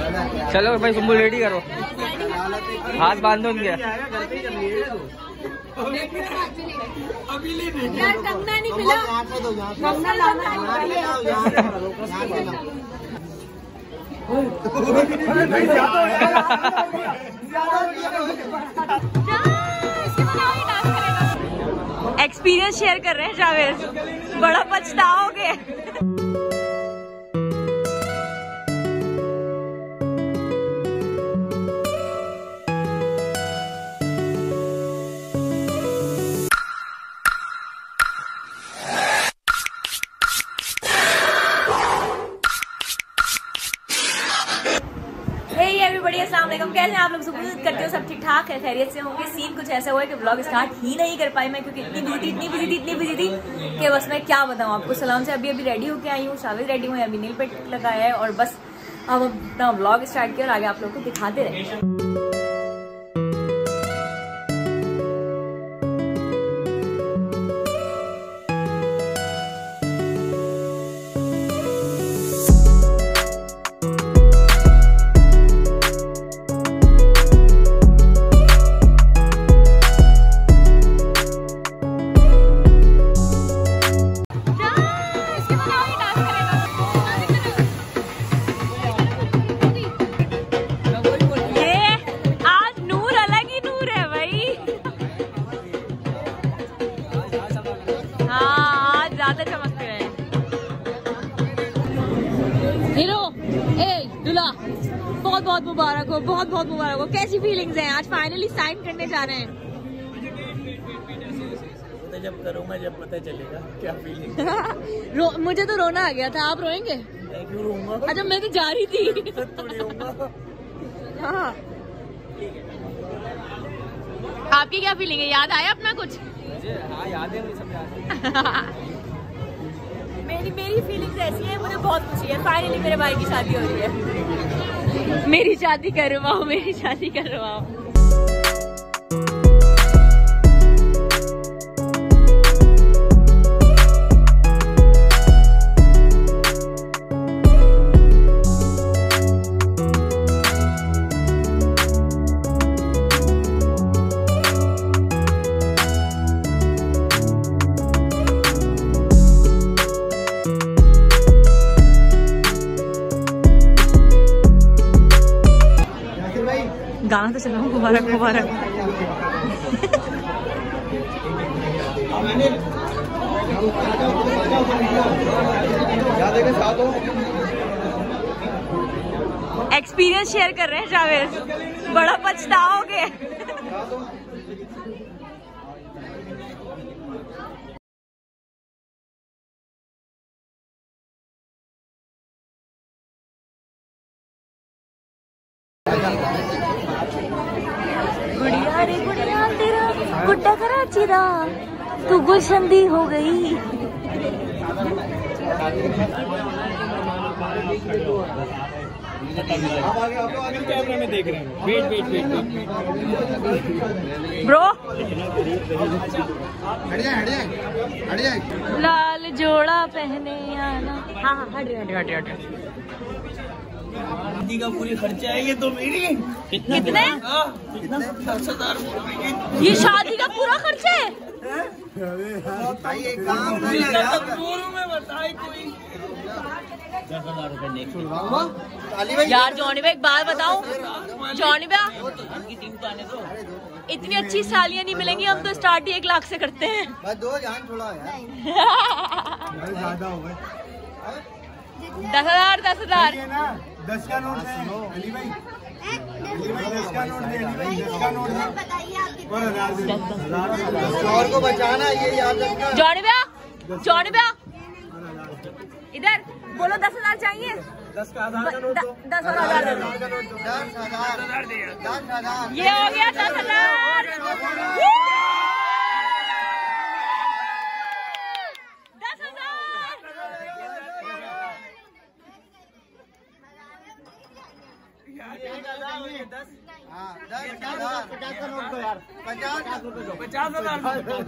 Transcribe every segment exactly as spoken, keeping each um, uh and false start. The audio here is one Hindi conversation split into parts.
चलो भाई कुंभू रेडी करो, हाथ बांधो उनके। यार कंगना नहीं मिला, कंगना लाना एक्सपीरियंस शेयर कर रहे हैं जावेद, बड़ा पछताओगे। अस्सलाम वालेकुम, कैसे हैं आप लोग? उम्मीद करते हो सब ठीक ठाक है, खैरियत से होंगे। सीन कुछ ऐसा हुआ है कि ब्लॉग स्टार्ट ही नहीं कर पाई मैं, क्योंकि इतनी बिजी थी इतनी बिजी थी इतनी बिजी थी कि बस मैं क्या बताऊं आपको। सलाम से अभी अभी रेडी होके आई हूँ, शाविद रेडी हुए, अभी नील पेट लगाया है और बस अब अपना ब्लॉग स्टार्ट किया और आगे आप लोग को दिखाते रहे। बहुत बहुत मुबारक हो, बहुत बहुत मुबारक हो। कैसी फीलिंग्स हैं? आज फाइनली साइन करने जा रहे हैं। तो जब करूँगा जब पता चलेगा क्या फीलिंग। मुझे तो रोना आ गया था, आप रोएंगे? क्यों रोऊंगा? अच्छा मैं तो जा रही थी। हाँ, आपकी क्या फीलिंग है? याद आया अपना कुछ? मुझे हाँ याद है, मुझे सब याद है। मेरी मेरी फीलिंग्स ऐसी है, मुझे बहुत खुशी है, फाइनली मेरे भाई की शादी हो रही है। मेरी शादी करवाओ, मेरी शादी करवाओ। गाना तो चलाओ, मुबारक मुबारक। एक्सपीरियंस शेयर कर रहे हैं जावेद, बड़ा पछताओगे। गुड़िया रे गुड़िया तेरा गुड्डा कराची दा, तू गुलशन दी हो गई। कैमरे में देख रहे हैं। वेट वेट वेट ब्रो, हट जाए हट जाए हट जाए। लाल जोड़ा पहने आना। हाँ हाँ हट हट हट हट। शादी का पूरी खर्चा है ये तो मेरी। कितने? कितना? दस हजार। ये शादी का पूरा खर्चा है? भाई एक काम नहीं है यार, में बताए कोई दस हजार रुपए यार। जॉनी भाई एक बात बताऊं, जॉनी भाई टीम को आने दो। इतनी अच्छी सालियां नहीं मिलेंगी, हम तो स्टार्ट ही एक लाख से करते हैं। बस दो जान थोड़ा यार, ज्यादा हो गए। दस हजार दस हजार दस का नोट है अली भाई, अली भाई दस का नोट दे, अली भाई दस का नोट दे और हजार दे। और को बचाना ये याद रखना। जॉनी भैया, जॉनी भैया इधर बोलो, दस हजार चाहिए। दस का हजार का नोट दो। दस और हजार दे दो। दस हजार दस हजार ये हो गया दस हजार। दस हजार दस हाँ दस हजार पचास का नोट दो यार, पचास पचास हजार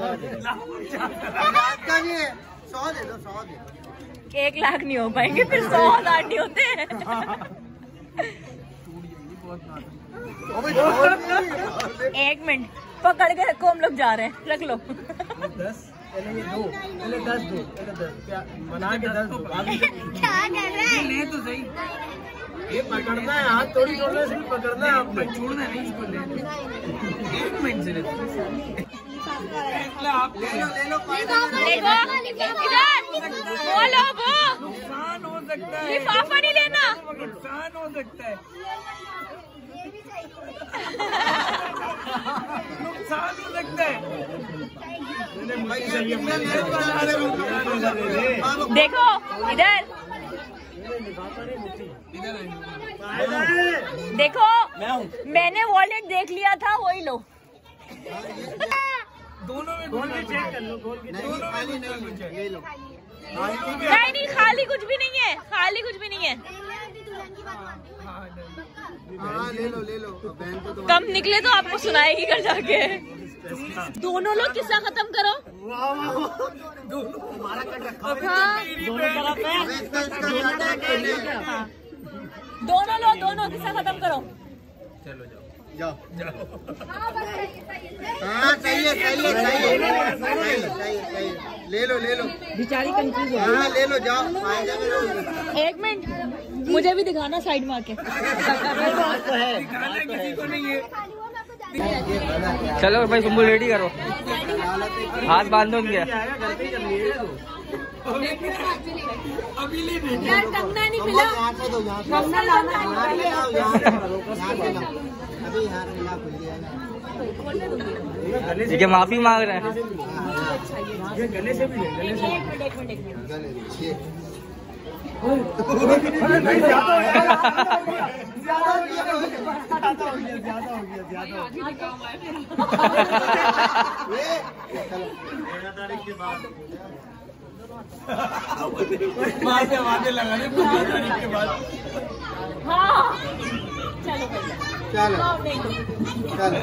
पचास का नहीं है, सौ दे दो, सौ दे दो। एक लाख नहीं हो पाएंगे, फिर सौ हजार नहीं होते। एक मिनट पकड़ के रखो, हम लोग जा रहे हैं, रख लो। दस पहले ये दो, पहले दस दो, पहले दस क्या बना के दस दो। क्या कर रहा है? ले तो सही, ये पकड़ना है, हाथ थोड़ी छोड़ना है, सिर्फ पकड़ना है आपको, छोड़ना नहीं इसको। ले एक मिनट से आप ले लो, ले लो। देखो इधर बोलो, वो नुकसान हो सकता है, लिफाफा नहीं लेना, नुकसान हो सकता है, नुकसान हो सकता है। देखो इधर देखो, मैंने वॉलेट देख लिया था, वही लो। दोनों में खोल के चेक कर लो, खोल के दोनों में ले लो। नहीं नहीं, खाली कुछ भी नहीं है, खाली कुछ भी नहीं है। हाँ ले लो, ले लो। बहन को तो कम निकले तो आपको सुनाएगी घर जाके। दोनों लोग किस्सा खत्म करो। हाँ। दोनों लोग, दोनों किस्सा खत्म करो। चलो जाओ जाओ जाओ। हाँ चाहिए चाहिए चाहिए चाहिए, ले लो ले लो। बेचारी कंफ्यूज है। हाँ ले लो, जाओ। एक मिनट, मुझे भी दिखाना साइड में आके। किसी को नहीं है। चलो भाई, तुम रेडी करो, हाथ बांधो क्या? अभी ले यार कंगना नहीं मिला, कंगना लाना है। अभी यहाँ मिला खुल गया ना। ये माफी मांग रहे हैं। ये गले से भी ले, गले से। एक मिनट, एक मिनट, एक मिनट। गले छे। नहीं ज्यादा हो गया, ज्यादा हो गया, ज्यादा हो गया, ज्यादा हो गया, ज्यादा हो गया। तेरह तारीख के बाद वहाँ से वादे लगा रहे, पंद्रह तारीख के बाद। हाँ चलो भैया, चलो चलो।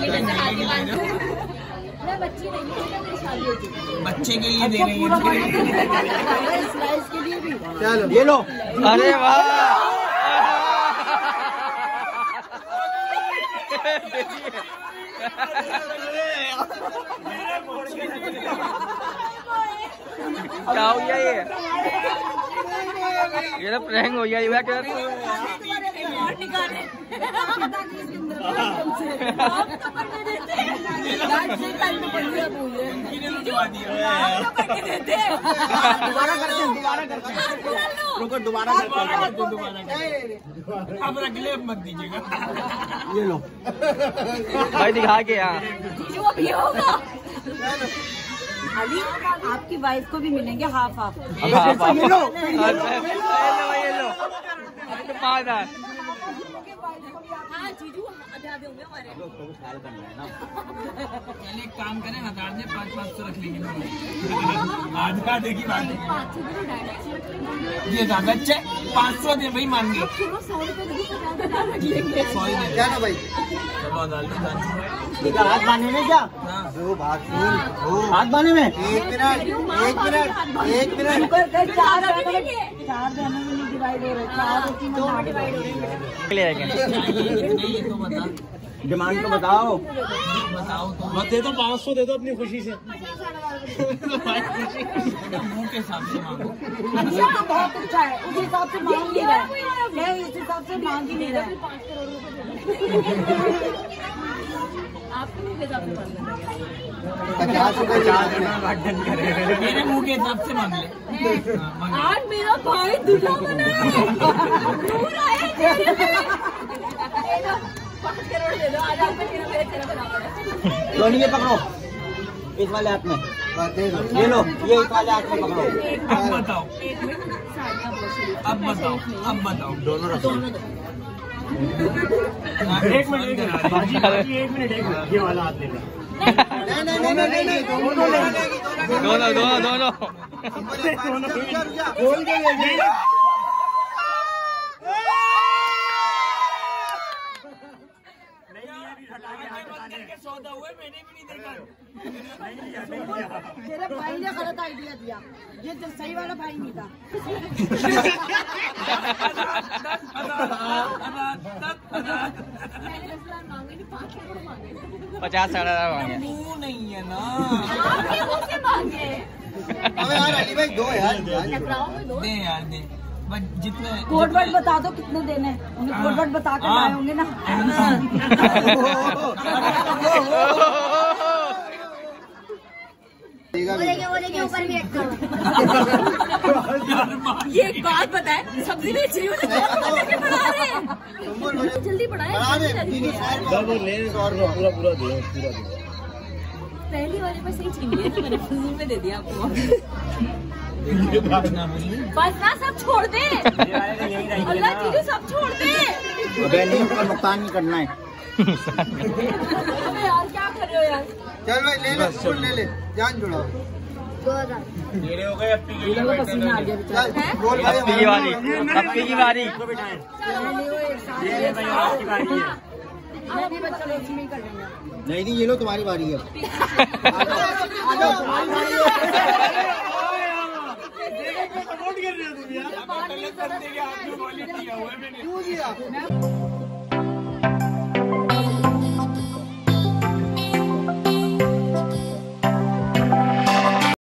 मैं बच्ची नहीं हूँ, मेरी शादी हो चुकी है। बच्चे के लिए दे रही है। स्लाइस के लिए भी। चलो ये लो। अरे वाह, क्या हो गया ये? ये तो प्रैंक हो गया ये। दोबारा करते हैं, दोबारा करते हैं। रुको दोबारा करते हैं, दोबारा अब रख ले, अब मत दीजिएगा। ये लो भाई दिखा के यहाँ। जो अब ये होगा, अली आपकी वाइफ को भी मिलेंगे हाफ हाफ। ये लो, ये लो, हाँ जीजू आधे होंगे हमारे। पहले एक काम करें, हजार से पाँच पाँच सौ रख लेंगे। आधा आधे की बात है, ये ज्यादा अच्छा है। पाँच सौ दे भाई, मान गए। क्या ना भाई? हाथ बांधने में क्या? दो बात हाथ बांधने में। एक मिनट, एक मिनट, एक मिनट। चार चार बहनों में डिवाइड हो रहे, चार दो डिवाइड हो रहे। ये तो बता, डिमांड तो बताओ। बताओ तो मत दे दो, पाँच सौ दे दो अपनी खुशी से। मुंह के हिसाब से मांगो। अच्छा बहुत अच्छा है, उस हिसाब से मांग नहीं रहा है, उस हिसाब से मांग ही नहीं रहा है। आपको मुंह के हिसाब से मांग लेंगे। पचास रुपए मेरे मुंह के हिसाब से मांग ले। हाँ, मांग ले। आज मेरा भाई दूल्हा बना है। दूर आए पाँच करोड़ दे दो, आज आपका चेहरा मेरा चेहरा बना पड़ा। दोनों ये पकड़ो, इस वाले हाथ में ये लो, ये इस वाले हाथ में पकड़ो। अब बताओ, अब बताओ, अब बताओ। दोनों रखो। एक मिनट, एक मिनट, एक मिनट, ये वाला हाथ ले लो। नहीं नहीं नहीं नहीं नहीं, दोनों लेगी, दोनों दोनों दोनों खोल के लेगी। सौदा हुए, मैंने भी नहीं देखा। तेरे भाई ने गलत आइडिया दिया, ये तो सही वाला भाई नहीं था। पचास साठ हजार मांगे। मुंह नहीं है ना। अबे यार अली भाई दो यार दे यार दे, बस जितने कोड वर्ड बता दो कितने देने, उन्हें कोड वर्ड बता के लाए होंगे ना। ऊपर भी ये एक बात बताए, सब्जी बेच रही हूँ जल्दी बढ़ाए। पूरा पूरा दे पूरा दे। पहली वाले पर सही छीन लिया तो मैंने फूल में दे दिया आपको। बस ना सब छोड़ दे, अल्लाह चीज़ें सब छोड़ दे। अबे नहीं ऊपर नुकसान नहीं करना है। अबे यार क्या कर रहे हो यार। चल भाई ले ले फूल ले ले, जान जुड़ाओ। मेरे हो गए अपनी पसीना आ गया बेचारा। चल बोल भाई अपनी की बारी, अपनी की बारी। ये भाई आपकी बारी है। अभी बच्चा लोग नहीं कर लेंगे। नहीं नहीं ये लो तुम्हारी बारी है। सपोर्ट कर रहे हो तुम यार।